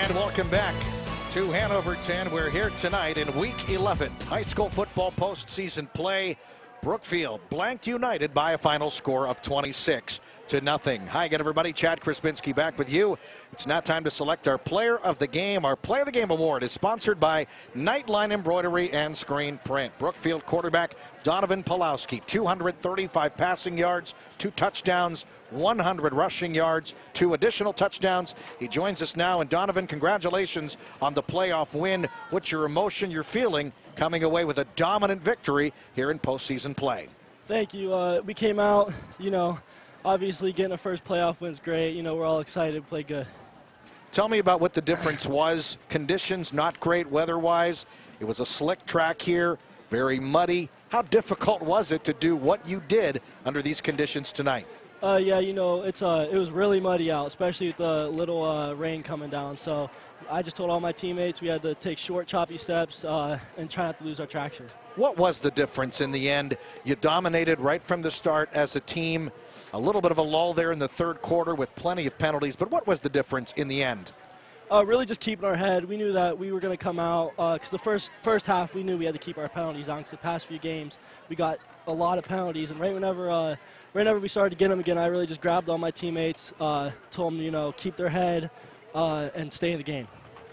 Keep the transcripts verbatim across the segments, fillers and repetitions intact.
And welcome back to Hanover ten. We're here tonight in week eleven. High school football postseason play. Brookfield blanked United by a final score of twenty-six to nothing. Hi again, everybody. Chad Krispinski back with you. It's now time to select our player of the game. Our player of the game award is sponsored by Nightline Embroidery and Screen Print. Brookfield quarterback Donovan Pulowski, two hundred thirty-five passing yards, two touchdowns, one hundred rushing yards, two additional touchdowns. He joins us now. And Donovan, congratulations on the playoff win. What's your emotion you're feeling coming away with a dominant victory here in postseason play? Thank you. Uh, we came out, you know, obviously getting a first playoff win is great. You know, we're all excited to play good. Tell me about what the difference was. Conditions not great weather-wise. It was a slick track here, very muddy. How difficult was it to do what you did under these conditions tonight? Uh, yeah, you know, it's uh, it was really muddy out, especially with the little uh, rain coming down. So I just told all my teammates we had to take short, choppy steps uh, and try not to lose our traction. What was the difference in the end? You dominated right from the start as a team. A little bit of a lull there in the third quarter with plenty of penalties. But what was the difference in the end? Uh, really just keeping our head. We knew that we were going to come out because uh, the first first half we knew we had to keep our penalties on because the past few games we got a lot of penalties. And right whenever, uh, right whenever we started to get them again, I really just grabbed all my teammates, uh, told them, you know, keep their head uh, and stay in the game.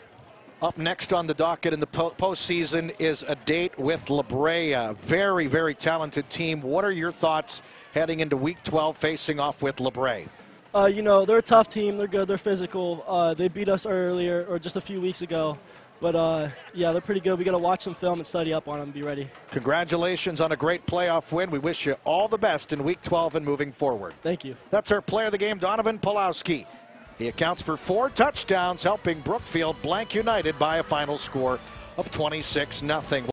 Up next on the docket in the po postseason is a date with La Brea. A very, very talented team. What are your thoughts heading into week twelve facing off with La Brea? Uh, you know, they're a tough team. They're good. They're physical. Uh, they beat us earlier or just a few weeks ago. But, uh, yeah, they're pretty good. We got to watch some film and study up on them and be ready. Congratulations on a great playoff win. We wish you all the best in week twelve and moving forward. Thank you. That's our player of the game, Donovan Pulowski. He accounts for four touchdowns, helping Brookfield blank United by a final score of twenty-six nothing.